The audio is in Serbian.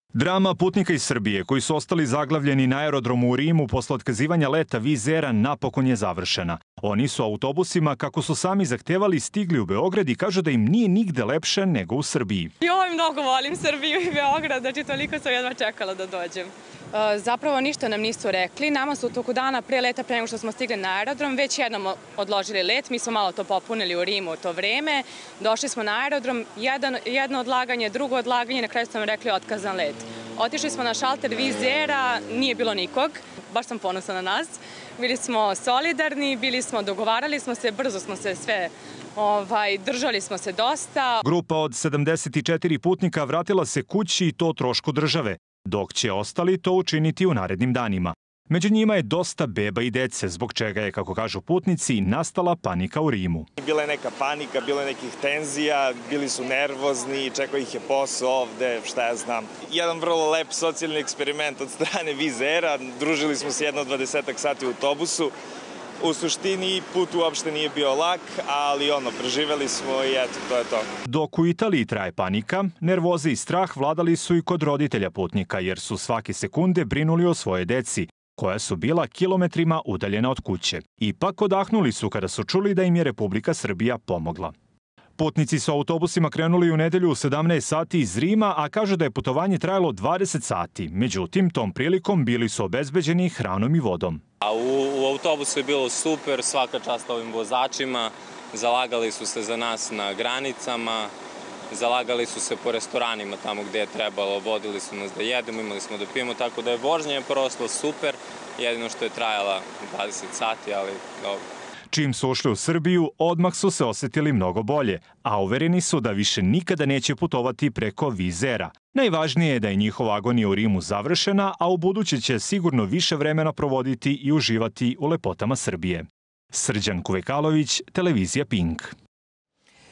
Drama putnika iz Srbije koji su ostali zaglavljeni na aerodromu u Rimu posle otkazivanja leta Wizz Aira napokon je završena. Oni su autobusima, kako su sami zahtevali, stigli u Beograd i kažu da im nije nigde lepše nego u Srbiji. Joj, mnogo volim Srbiju i Beograd, znači toliko sam jedva čekala da dođem. Zapravo ništa nam nisu rekli. Nama su u toku dana pre leta, pre nego što smo stigli na aerodrom, već jednom odložili let. Mi smo malo to popunili u Rimu u to vreme. Došli smo na aerodrom, jedno odlaganje, drugo odlaganje, na kraju smo rekli otkazan let. Otišli smo na šalter Wizz Aira, nije bilo nikog, baš sam ponosna na nas. Bili smo solidarni, dogovarali smo se, brzo smo se sve držali smo se dosta. Grupa od 74 putnika vratila se kući i to trošku države, dok će ostali to učiniti u narednim danima. Među njima je dosta beba i dece, zbog čega je, kako kažu putnici, nastala panika u Rimu. Bila je neka panika, bilo je nekih tenzija, bili su nervozni, čekao ih je posao ovde, šta ja znam. Jedan vrlo lep socijalni eksperiment od strane Wizz Aira, družili smo se jedno 20 sati u autobusu. U suštini put uopšte nije bio lak, ali preživeli smo i eto, to je to. Dok u Italiji traje panika, nervoza i strah vladali su i kod roditelja putnika, jer su svake sekunde brinuli o svoje deci, koja su bila kilometrima udaljena od kuće. Ipak odahnuli su kada su čuli da im je Republika Srbija pomogla. Putnici su autobusima krenuli u nedelju u 17 sati iz Rima, a kažu da je putovanje trajalo 20 sati. Međutim, tom prilikom bili su obezbeđeni hranom i vodom. U autobusu je bilo super, svaka čast ovim vozačima, zalagali su se za nas na granicama, zalagali su se po restoranima tamo gde je trebalo, vodili su nas da jedemo, imali smo da pijemo, tako da je vožnja prošla super, jedino što je trajala 20 sati, ali dobro. Čim su ušli u Srbiju, odmah su se osetili mnogo bolje, a uvereni su da više nikada neće putovati preko Wizz Aira. Najvažnije je da je njihova agonija u Rimu završena, a u buduće će sigurno više vremena provoditi i uživati u lepotama Srbije. Srđan Kuvekalović, televizija Pink.